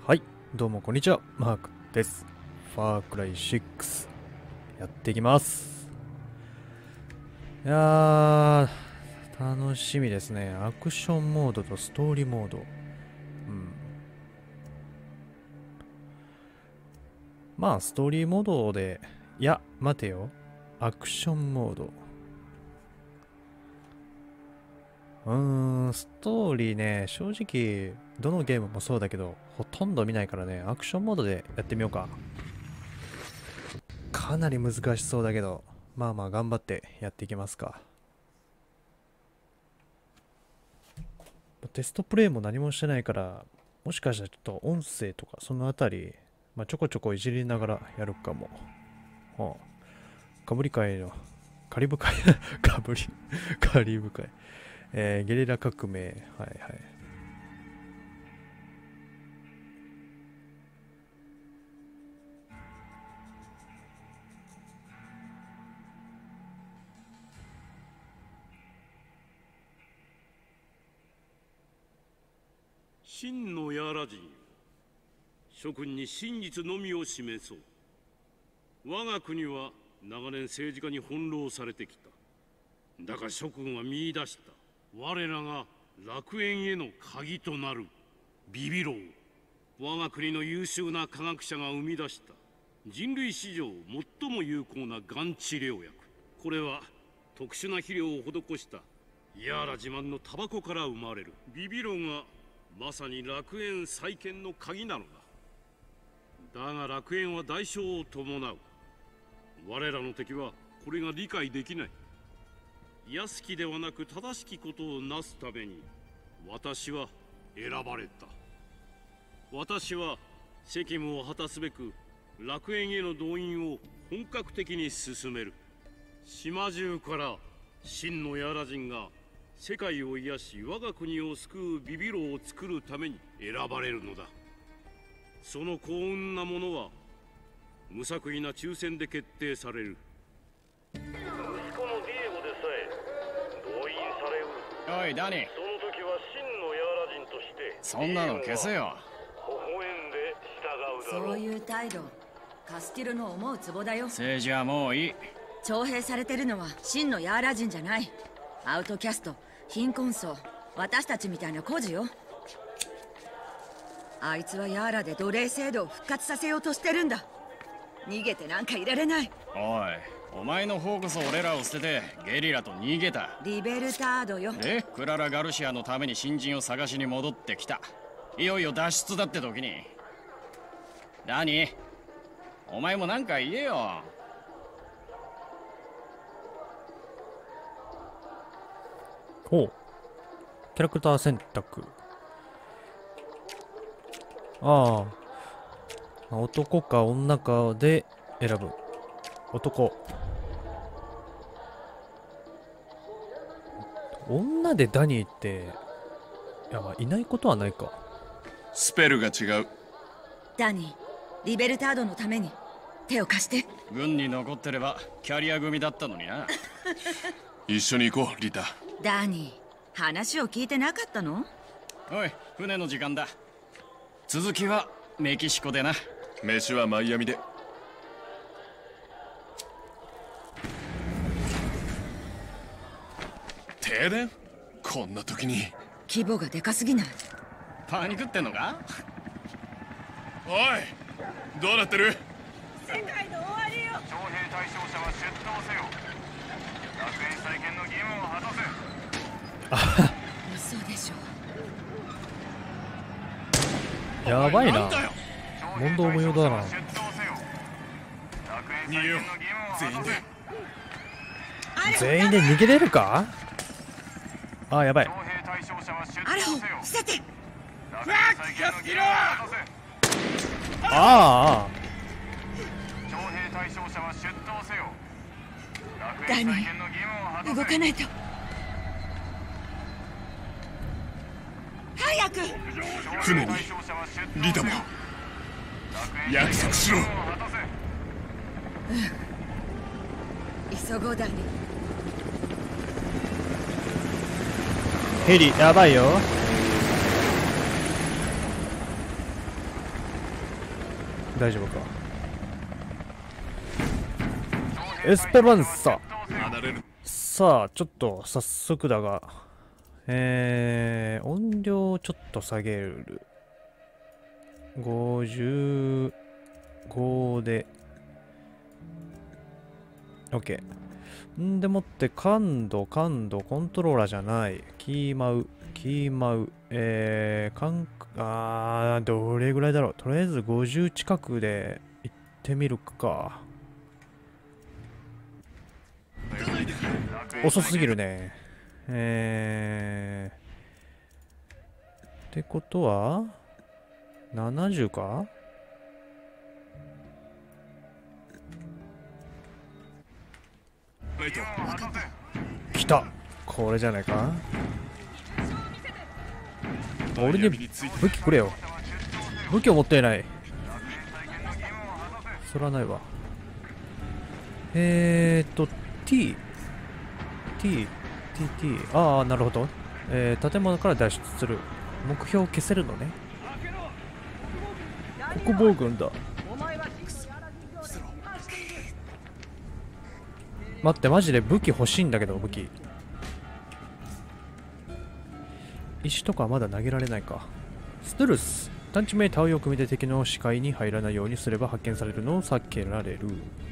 はい、どうもこんにちは、マークです。ファークライ6やっていきます。いやー、楽しみですね。アクションモードとストーリーモード。まあ、ストーリーモードで、いや、待てよ。アクションモード。ストーリーね、正直、どのゲームもそうだけど、ほとんど見ないからね、アクションモードでやってみようか。かなり難しそうだけど、まあまあ頑張ってやっていきますか。テストプレイも何もしてないから、もしかしたらちょっと音声とかそのあたり、まあ、ちょこちょこいじりながらやるかも。かぶり会の、カリブ会かぶり、カリブ会。ゲリラ革命。はいはい。 真のヤーラ人よ、諸君に真実のみを示そう。我が国は長年政治家に翻弄されてきた。だが諸君は見出した。我らが楽園への鍵となるビビロー。我が国の優秀な科学者が生み出した人類史上最も有効ながん治療薬。これは特殊な肥料を施したヤーラ自慢のタバコから生まれる。ビビローがまさに楽園再建の鍵なのだ。だが楽園は代償を伴う。我らの敵はこれが理解できない。安きではなく正しきことをなすために私は選ばれた。私は責務を果たすべく楽園への動員を本格的に進める。島中から真のヤーラ人が世界を癒し我が国を救うビビロを作るために選ばれるのだ。その幸運なものは無作為な抽選で決定される。息子のディエゴでさえ動員されうる。 おいダニー、 その時は真のヤーラ人としてそんなの消せよ。 微笑んで従うだろう。 そういう態度、カスティルの思うツボだよ。 政治はもういい。 徴兵されてるのは真のヤーラ人じゃない。アウトキャスト、貧困層、私たちみたいな孤児よ。あいつはヤーラで奴隷制度を復活させようとしてるんだ。逃げてなんかいられない。 おい、お前の方こそ俺らを捨ててゲリラと逃げた。 リベルタードよ。 で、クララ・ガルシアのために新人を探しに戻ってきた。いよいよ脱出だって時に。ダニー、お前もなんか言えよ。 おう。キャラクター選択。ああ。男か女かで選ぶ。男。女でダニーって、いや、まあ、いないことはないか。 スペルが違う。 ダニー、リベルタードのために手を貸して。 軍に残ってればキャリア組だったのにな。 一緒に行こう、リタ。 ダニー、話を聞いてなかったの？ おい、船の時間だ。続きはメキシコでな。 飯はマイアミで。停電？こんな時に。 規模がでかすぎない？ パニクってんのか？ おい、どうなってる？ 世界の終わりよ。 徴兵対象者は出動せよ。楽園再建の義務を果たせ。 嘘でしょ。 やばいな。 なんだよ。 問答無用だな。 逃げよう、全員で。 全員で逃げれるか？ああ、やばい。 アラホ、伏せて。 ああ。 ダニー、動かないと。早く。 船にリタも約束しろ。 急ごうダニー。 ヘリやばいよ。 大丈夫か。エスペランサ。さあちょっと早速だが、音量ちょっと下げる。55で OK。 んでもって感度コントローラーじゃない、キーマウどれぐらいだろう。とりあえず50近くで行ってみるか。遅すぎるね。ってことは70か。来た。これじゃないか。俺に武器くれよ。武器を持っていない。そらないわ。T。ああ、なるほど。建物から脱出する。目標を消せるのね。国防軍だ。待って、マジで武器欲しいんだけど、武器。石とかまだ投げられないか。ステルス。探知メーターを組みで敵の視界に入らないようにすれば発見されるのを避けられる。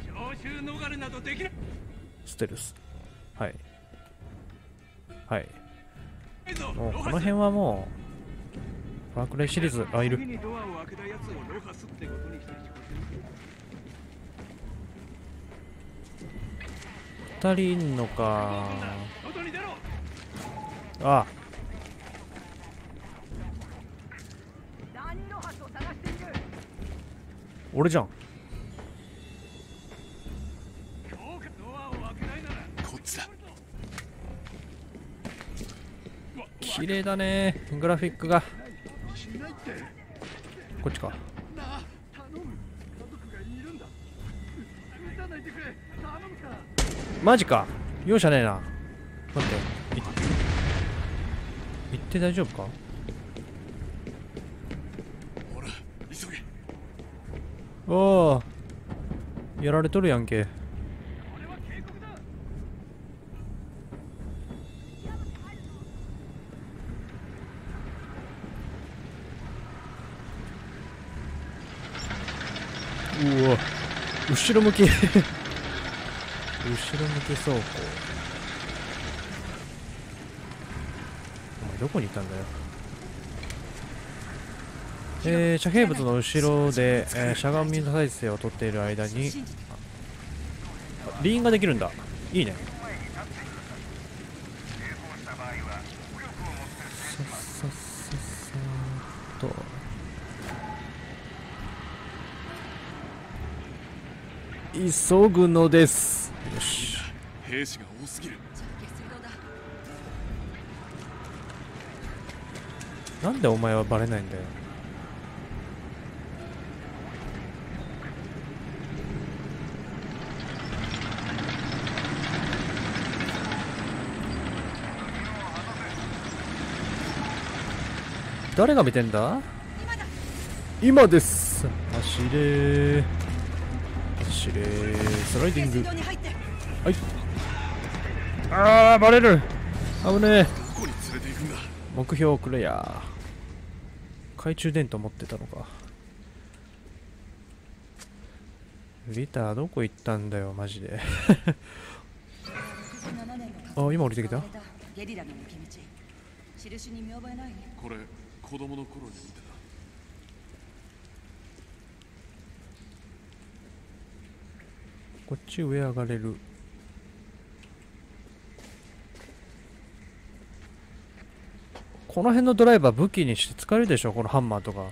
ステルス。はい。はい。もうこの辺はもう、ファークライシリーズ、いる。2人いんのか。あ、俺じゃん。綺麗だね、グラフィックが。こっちか。マジか、容赦ねえな。待って、行って大丈夫か。おお、やられとるやんけ。うわ、後ろ向き後ろ向き走行。お前どこにいたんだよ。遮蔽物の後ろで、しゃがみの体勢をとっている間にリーンができるんだ。いいね。さっさっさっさーっと。急ぐのです。よし。 兵士が多すぎる。 なんでお前はバレないんだよ。誰が見てんだ。今です。走れ走れ、スライディング。はい。ああ、バレる。危ねえ。目標クリア。懐中電灯持ってたのか。リターどこ行ったんだよマジで。あ、今降りてきた。 これ子供の頃に見てた。 こっち上上がれる。この辺のドライバー武器にして使えるでしょ、このハンマーとか。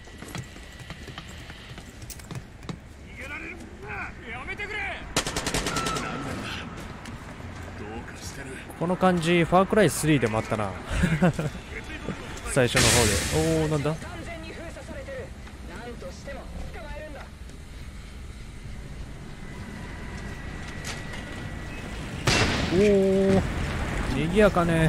この感じファークライ3でもあったな。最初の方で。おお、なんだ。おお、にぎやかね。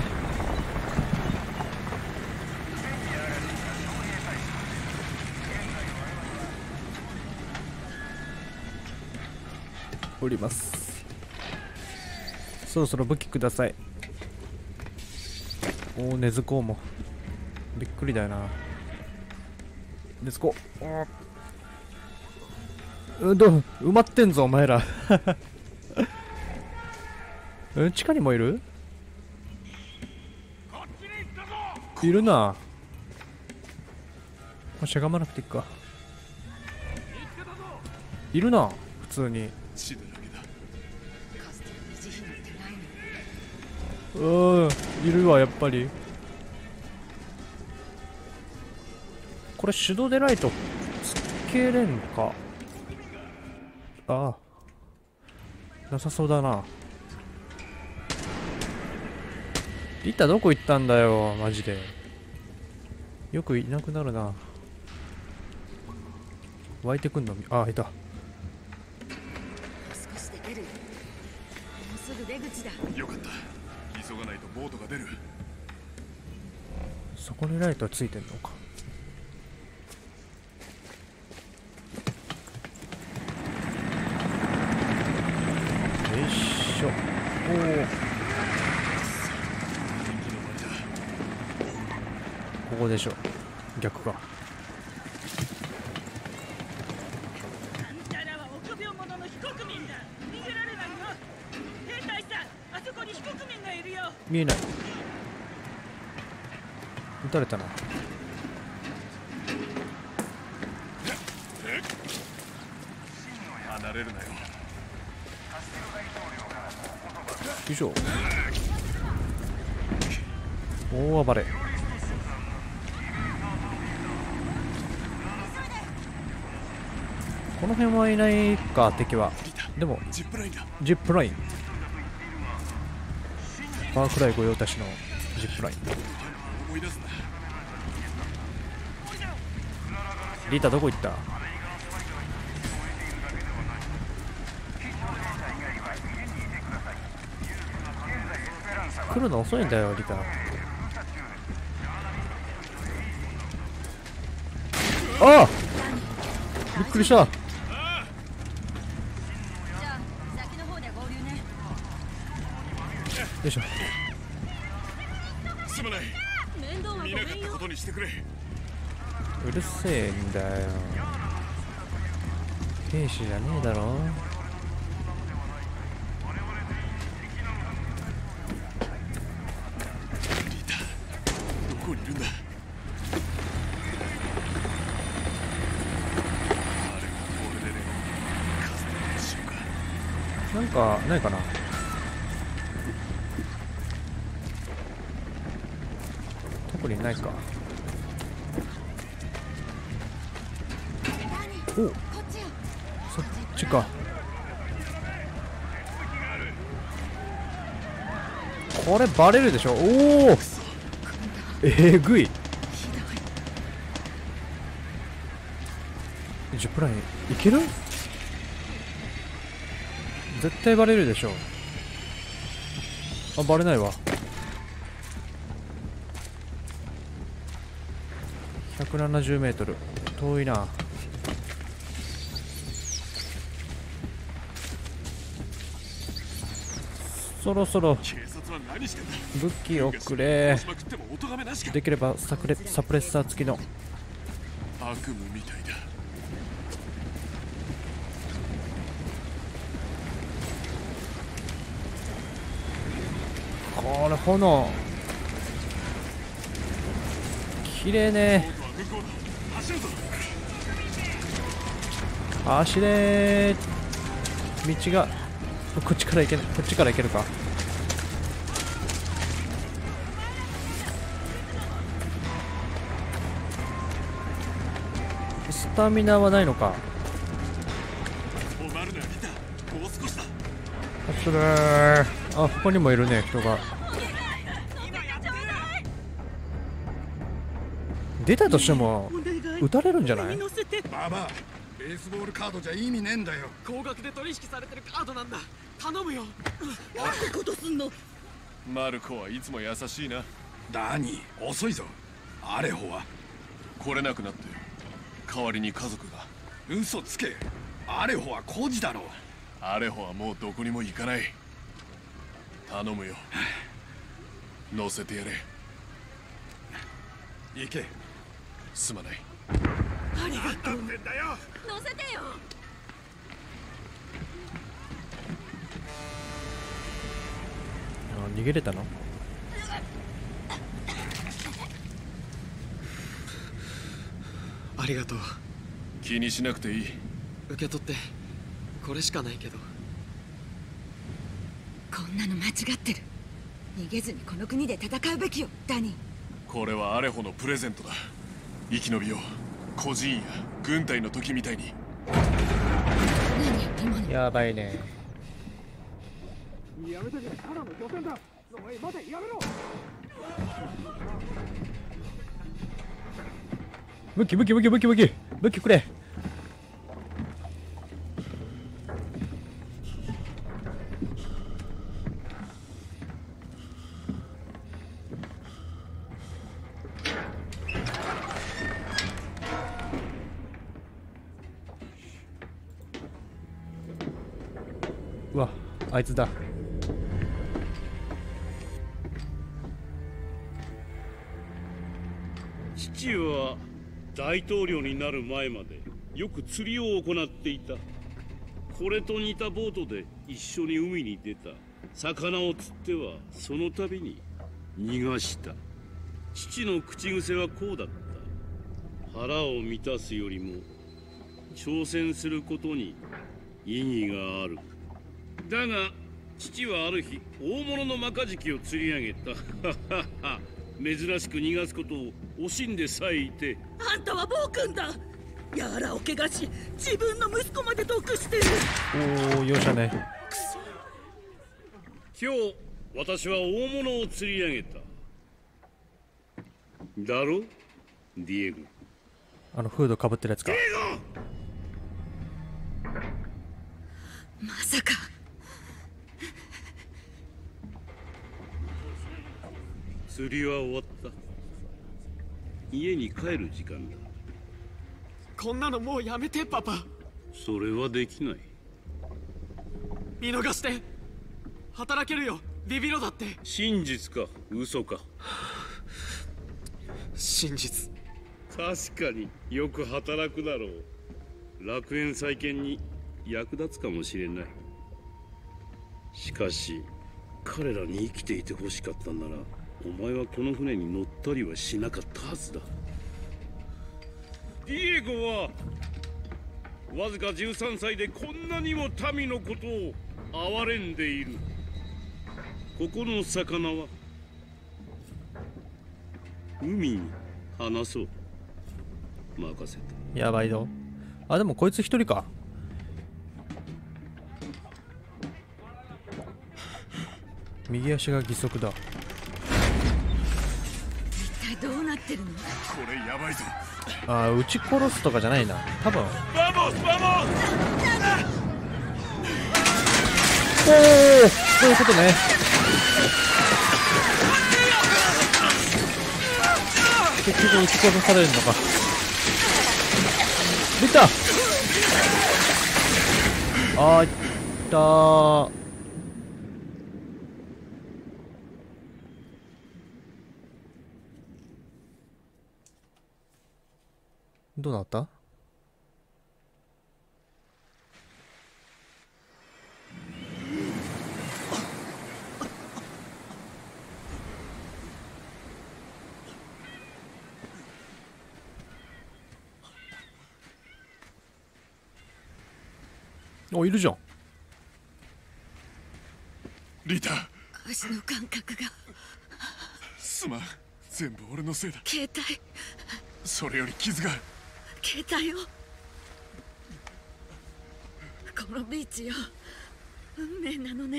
おります。そろそろ武器ください。おお、根津こうもびっくりだよな。根津こ埋まってんぞお前ら地下にもいる？いるな。しゃがまなくていいか。いるな、普通に。いるわ、やっぱり。これ手動でライトつけれんか。ああ、なさそうだな。リタどこ行ったんだよ、マジで。よくいなくなるな。湧いてくんの。あ、いた。 少しで出る。もうすぐ出口だ。 よかった。急がないとボートが出る。 そこにライトついてんのか。よいしょ。おお、ここでしょ。逆か。 あんたらは臆病者の非国民だ。逃げられないよ。兵隊さん、あそこに非国民がいるよ。 見えない。撃たれたな。 離れるなよ。 よいしょ。大暴れ。この辺はいないか、敵は。でもジップラインだ。 ジップライン、ファークライ御用達のジップライン。 思い出すな。 リータどこ行った？来るの遅いんだよ、リタ。ああ、びっくりした。よじゃあ先の方で合流ね。 いしょ。 すまない。 面倒はごめんよ見なかったこ。とにしてくれ。 うるせえんだよ。兵士じゃねえだろ。 どこにいるんだ。 なんかないかな。特にないか。お、 こっちよ。 そっちか。これバレるでしょ。おお、えぐい。ジップラインいける？絶対バレるでしょ。あ、バレないわ。170メートル遠いな。そろそろ警察は何してんだ。 武器をくれ。 しまくっても音がめなしか。 できればサプレッサー付きの。 悪夢みたいだ。 これ炎きれいね。 向こうだ。走るぞ。 走れー。道がこっちから行けない。こっちから行けるか。スタミナはないのか。 止まるな、リタ。もう少しだ。 それあ、ここにもいるね、人が。出たとしても撃たれるんじゃない？ 乗せて。 ババア、ベースボールカードじゃ意味ねえんだよ。 高額で取引されてるカードなんだ。頼むよ。 なんてことすんの。 マルコはいつも優しいな。ダニー、遅いぞ。アレホは来れなくなって代わりに家族が。嘘つけ。アレホは孤児だろう。 アレホはもうどこにも行かない。頼むよ。乗せてやれ。行け。すまない。 ありがとう。 乗せてよ。 あ、逃げれたの？ ありがとう。 気にしなくていい。 受け取って。これしかないけど。 こんなの間違ってる。逃げずにこの国で戦うべきよ、ダニー。 これはアレホのプレゼントだ。生き延びよう。孤児院や軍隊の時みたいに。 何今の。 やばいね。 やめとけ、ただの漁船だ。おい、待て、やめろ。 武器武器武器武器武器武器くれ。うわ、あいつだ。 父は大統領になる前までよく釣りを行っていた。これと似たボートで一緒に海に出た。魚を釣ってはその度に逃がした。父の口癖はこうだった。腹を満たすよりも挑戦することに意義がある。だが父はある日大物のマカジキを釣り上げた。珍しく逃がすことを惜しんでさえいて。 あんたは暴君だ。ヤーラを怪我し自分の息子まで毒してる。 おお、容赦ね。 今日私は大物を釣り上げた。だろディエゴ。 あのフードかぶってるやつか。 まさか。 釣りは終わった。家に帰る時間だ。 こんなのもうやめて、パパ。 それはできない。 見逃して。働けるよ、ビビロだって。 真実か嘘か。 真実。 確かによく働くだろう。楽園再建に役立つかもしれない。しかし彼らに生きていてほしかったんなら、お前はこの船に乗ったりはしなかったはずだ。ディエゴはわずか13歳でこんなにも民のことを憐れんでいる。ここの魚は海に放そう。任せた。 やばいぞ。あ、でもこいつ一人か。右足が義足だ。 一体どうなってるの？ これやばいぞ。 あー、撃ち殺すとかじゃないな。多分。おお、そういうことね。結局撃ち殺されるのか。できた。あー、いったー。どうなった？お、いるじゃん。 リタ。 足の感覚が。 すまん。全部俺のせいだ。 携帯。 それより傷が。 携帯を。このビーチよ。運命なのね。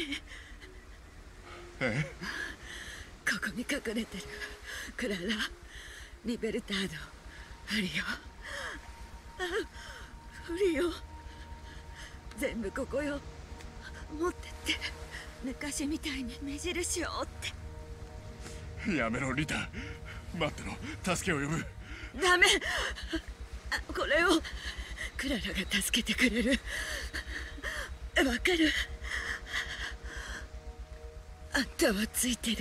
え？ ここに隠れてるクララ、リベルタード、フリオ。フリオ。全部ここよ。持ってって。昔みたいに目印を追って。 やめろ、リタ。待ってろ。助けを呼ぶ。 ダメ。これをクララが助けてくれる。 わかる。あんたはついてる。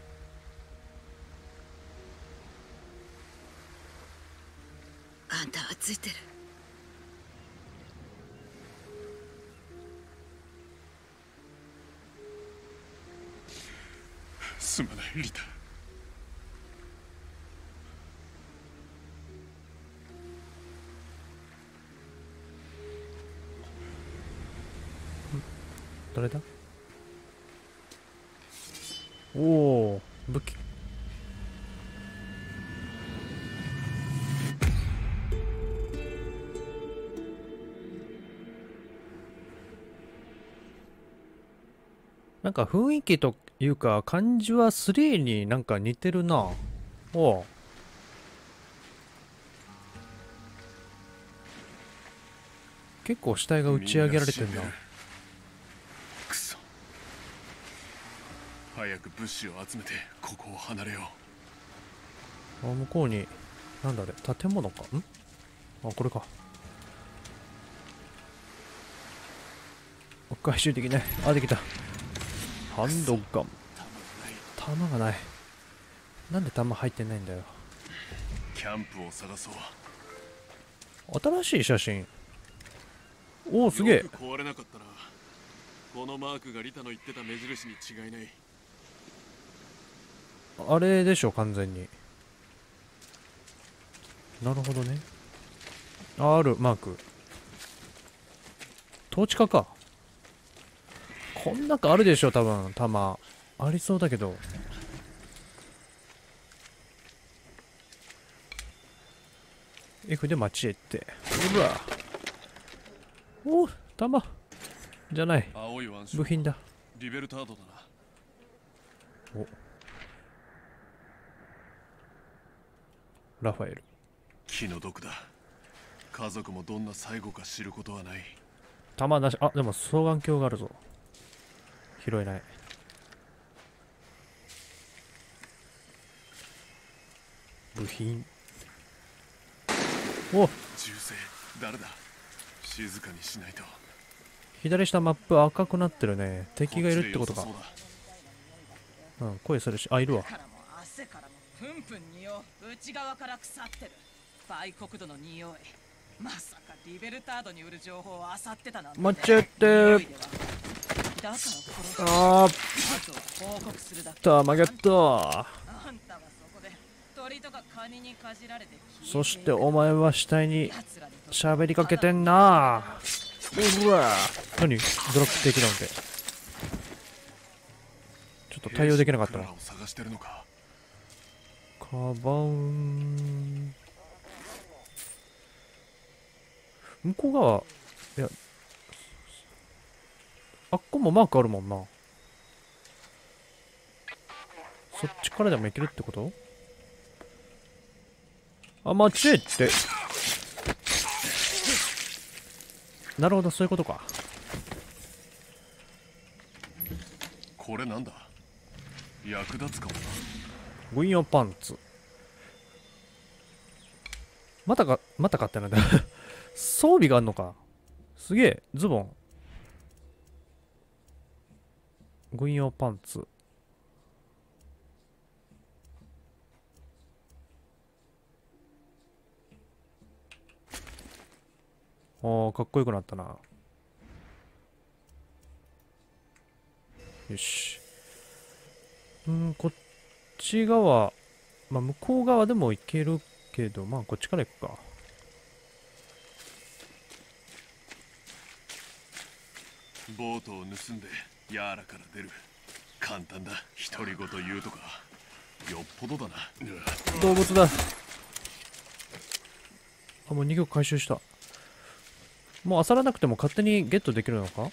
あんたはついてる。 すまないリタ。 誰だ？おお、武器。なんか雰囲気というか感じは3になんか似てるな。おう。結構死体が打ち上げられてんな。 くそ。早く物資を集めてここを離れよあ、向こうに、なんだあれ、建物か。ん？あ、これか。回収できない。あ、できた。ハンドガン。弾がない。なんで弾入ってないんだよ。 キャンプを探そう。 新しい写真。おお、すげえ。 よく壊れなかったな。このマークがリタの言ってた目印に違いない。 あれでしょ、完全に。なるほどね。ある、マーク。統治下か。こん中あるでしょ、多分、弾。ありそうだけど。F で町へ行って。うわ。おお、弾。じゃない。 青い腕章部品だ。 リベルタードだな。 お。ラファエル。 気の毒だ。家族もどんな最後か知ることはない。 弾なし。あ、でも双眼鏡があるぞ。拾えない。部品。お、 銃声、誰だ。静かにしないと。 左下マップ赤くなってるね。敵がいるってことか。うん、声するし。あ、いるわ。 からも汗からもプンプン匂う。内側から腐ってる。売国土の匂い。まさかリベルタードに売る情報を漁ってたなんて。 間違ってだから殺す。 あー、 あとは報告するだけ。 タマゲット。 あんたはそこで鳥とかカニにかじられて消えていく。 そしてお前は死体に喋りかけてんな。うわ。何？ドラッグ的なんで。ちょっと対応できなかったな。 クララを探してるのか。 カバン。向こう側、いや、あっこもマークあるもんな。そっちからでもいけるってこと？あ、間違えて。なるほど、そういうことか。 これなんだ。役立つかもな。 軍用パンツ。またかってなんだ。装備があんのか。すげえ、ズボン。軍用パンツ。ああ、かっこよくなったな。よし。こっち側、まあ、向こう側でも行けるけど、まあ、こっちから行くか。 ボートを盗んでヤーラから出る。簡単だ。独り言言うとかよっぽどだな。 動物だ。あ、もう2曲回収した。もう漁らなくても勝手にゲットできるのか？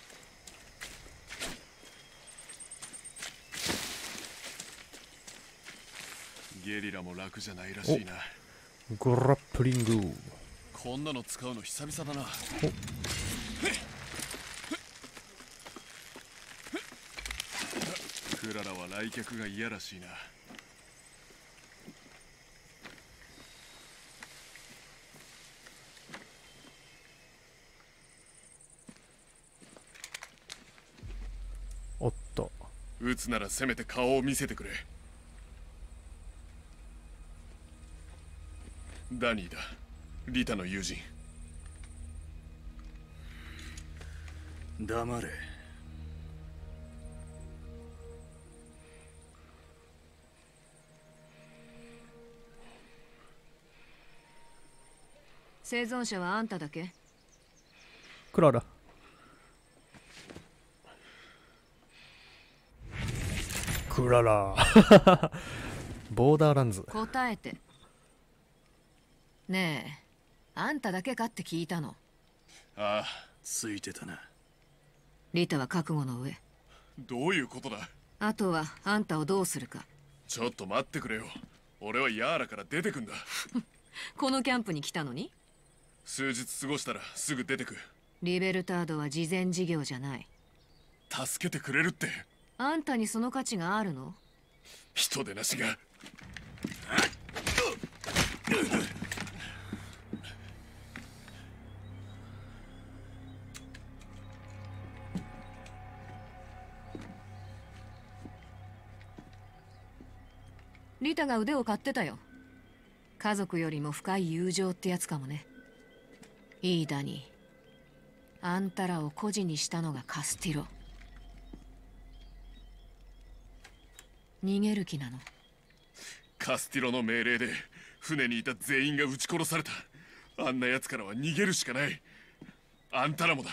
ゲリラも楽じゃないらしいな。 グラップリング。 こんなの使うの久々だな。クララは来客が嫌らしいな。 撃つならせめて顔を見せてくれ。ダニーだ、リタの友人。 黙れ。 生存者はあんただけ？ クララ。クララ。ボーダーランズ。 答えて。ねえ、あんただけかって聞いたの。 ああ、 ついてたな。 リタは覚悟の上。 どういうことだ。 あとはあんたをどうするか。 ちょっと待ってくれよ。俺はヤーラから出てくんだ。 このキャンプに来たのに？ 数日過ごしたらすぐ出てく。 リベルタードは慈善事業じゃない。 助けてくれるって。 あんたにその価値があるの？ 人でなしが。 リタが腕を買ってたよ。家族よりも深い友情ってやつかもね。いいダニー、あんたらを孤児にしたのがカスティロ。逃げる気なの？ カスティロの命令で船にいた全員が撃ち殺された。あんな奴からは逃げるしかない。あんたらもだ。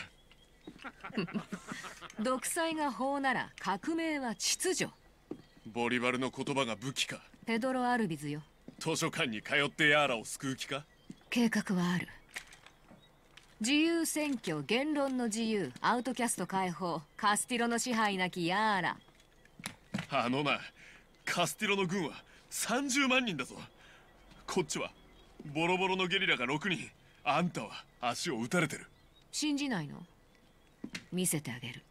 独裁が法なら革命は秩序。 ボリバルの言葉が武器か。 ペドロ・アルビズよ。 図書館に通ってヤーラを救う気か。 計画はある。自由選挙、言論の自由、アウトキャスト解放、カスティロの支配なきヤーラ。 あのな、カスティロの軍は30万人だぞ。こっちはボロボロのゲリラが6人。あんたは足を撃たれてる。 信じないの？見せてあげる。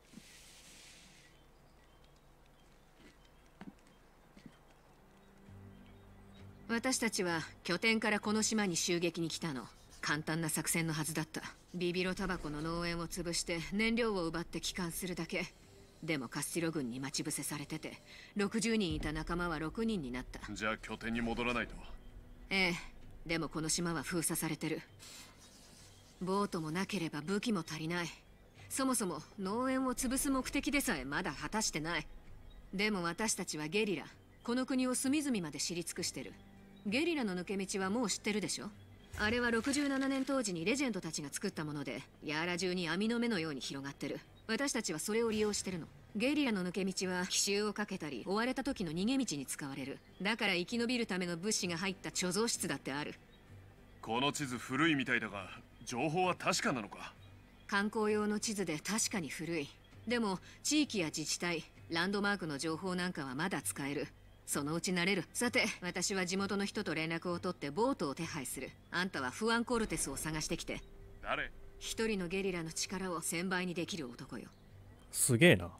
私たちは拠点からこの島に襲撃に来たの。簡単な作戦のはずだった。ビビロタバコの農園を潰して燃料を奪って帰還するだけ。でもカスティロ軍に待ち伏せされてて、60人いた仲間は6人になった。 じゃあ拠点に戻らないと。 ええ、でもこの島は封鎖されてる。ボートもなければ武器も足りない。そもそも農園を潰す目的でさえまだ果たしてない。でも私たちはゲリラ。この国を隅々まで知り尽くしてる。ゲリラの抜け道はもう知ってるでしょ？あれは67年当時にレジェンドたちが作ったもので、ヤーラ中に網の目のように広がってる。私たちはそれを利用してるの。ゲリラの抜け道は奇襲をかけたり追われた時の逃げ道に使われる。だから生き延びるための物資が入った貯蔵室だってある。 この地図古いみたいだが、情報は確かなのか？ 観光用の地図で確かに古い。でも地域や自治体、ランドマークの情報なんかはまだ使える。そのうち慣れる。さて、私は地元の人と連絡を取ってボートを手配する。あんたはフアン・コルテスを探してきて。 誰？ 一人のゲリラの力を1000倍にできる男よ。 すげえな。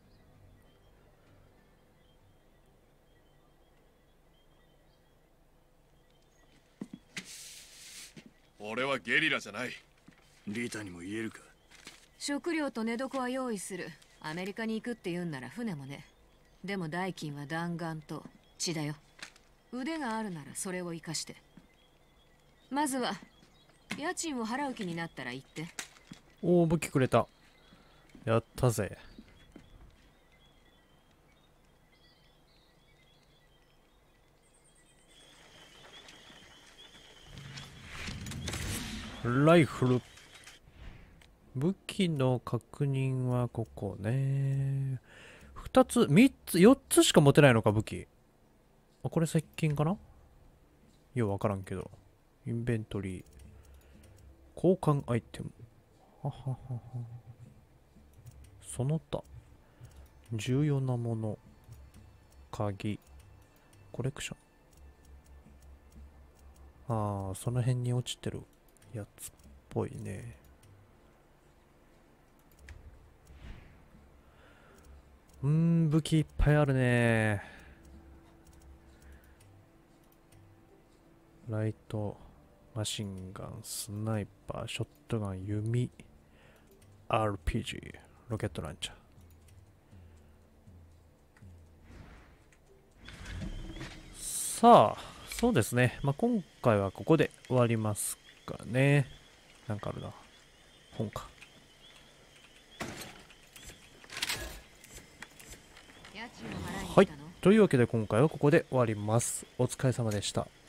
俺はゲリラじゃない。 リタにも言えるか？ 食料と寝床は用意する。アメリカに行くって言うんなら船もね。でも代金は弾丸と血だよ。腕があるならそれを生かして。まずは家賃を払う気になったら言って。 おお、武器くれた。やったぜ。ライフル。武器の確認はここね。2つ、3つ、4つしか持てないのか、武器。あ、これ接近かな？ようわからんけど。インベントリー。交換アイテム。はははは。その他。重要なもの。鍵。コレクション。ああ、その辺に落ちてるやつっぽいね。武器いっぱいあるね。ライト、マシンガン、スナイパー、ショットガン、弓、RPG、ロケットランチャさあ、そうですね。まあ、今回はここで終わりますかね。なんかあるな。本か。はい。というわけで今回はここで終わります。お疲れ様でした。